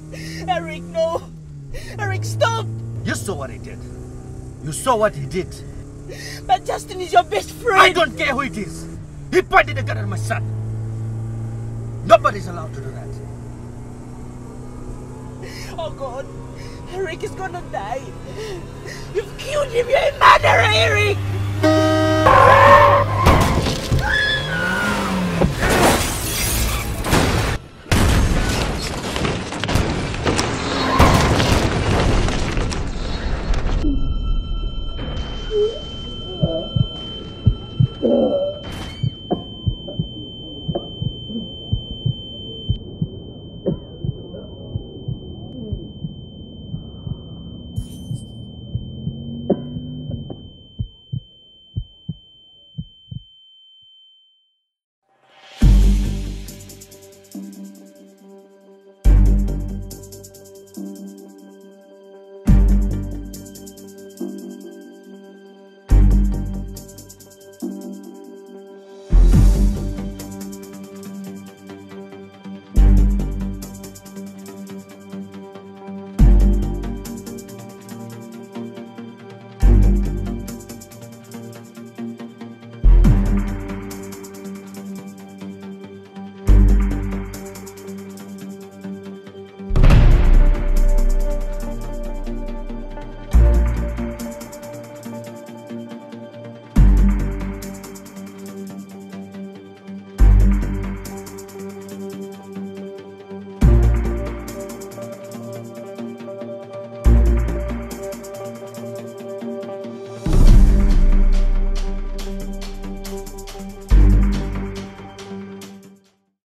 Eric, no! Eric, stop! You saw what he did. You saw what he did. But Justin is your best friend! I don't care who it is! He pointed a gun at my son! Nobody's allowed to do that. Oh God! Eric is gonna die! You've killed him! You're a murderer, Eric!